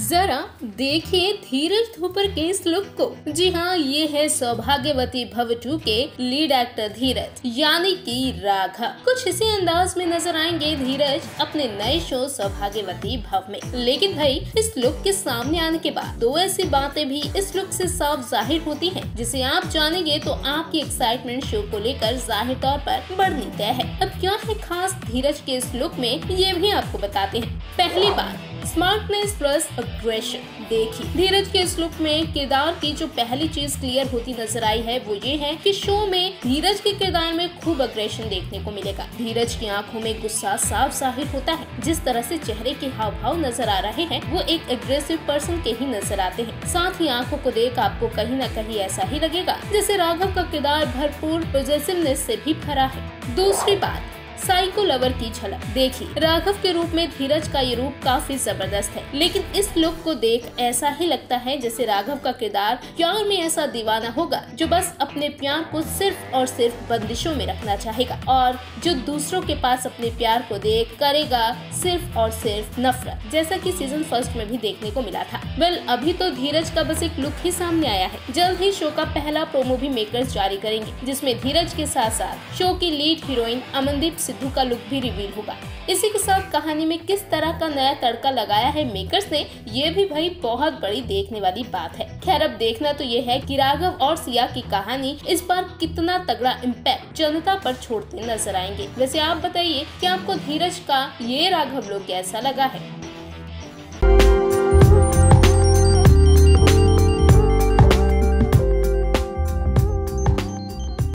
जरा देखिए धीरज थोपर के इस लुक को। जी हाँ, ये है सौभाग्यवती भव 2 के लीड एक्टर धीरज यानी कि राघव। कुछ इसी अंदाज में नजर आएंगे धीरज अपने नए शो सौभाग्यवती भव में। लेकिन भाई इस लुक के सामने आने के बाद दो ऐसी बातें भी इस लुक से साफ जाहिर होती हैं, जिसे आप जानेंगे तो आपकी एक्साइटमेंट शो को लेकर जाहिर तौर पर बढ़नी तय है। अब क्या है खास धीरज के इस लुक में, ये भी आपको बताते हैं। पहली बात, स्मार्टनेस प्लस अग्रेशन। देखिए धीरज के इस लुक में किरदार की जो पहली चीज क्लियर होती नजर आई है वो ये है कि शो में धीरज के किरदार में खूब अग्रेशन देखने को मिलेगा। धीरज की आंखों में गुस्सा साफ जाहिर होता है। जिस तरह से चेहरे के हाव भाव नजर आ रहे हैं वो एक एग्रेसिव पर्सन के ही नजर आते हैं। साथ ही आंखों को देख आपको कहीं न कहीं ऐसा ही लगेगा जैसे राघव का किरदार भरपूर पॉजिटिवनेस से भी भरा है। दूसरी बात, साइको लवर की झलक। देखिए राघव के रूप में धीरज का ये रूप काफी जबरदस्त है, लेकिन इस लुक को देख ऐसा ही लगता है जैसे राघव का किरदार प्यार में ऐसा दीवाना होगा जो बस अपने प्यार को सिर्फ और सिर्फ बंदिशों में रखना चाहेगा और जो दूसरों के पास अपने प्यार को देख करेगा सिर्फ और सिर्फ नफरत, जैसा कि सीजन 1 में भी देखने को मिला था। वेल अभी तो धीरज का बस एक लुक ही सामने आया है। जल्द ही शो का पहला प्रोमो भी मेकर्स जारी करेंगे, जिसमें धीरज के साथ साथ शो की लीड हीरोइन अमनदीप सिद्धू का लुक भी रिवील होगा। इसी के साथ कहानी में किस तरह का नया तड़का लगाया है मेकर्स ने, ये भी भाई बहुत बड़ी देखने वाली बात है। खैर अब देखना तो ये है कि राघव और सिया की कहानी इस बार कितना तगड़ा इम्पैक्ट जनता पर छोड़ते नजर आएंगे। वैसे आप बताइए कि आपको धीरज का ये राघव लुक कैसा लगा है।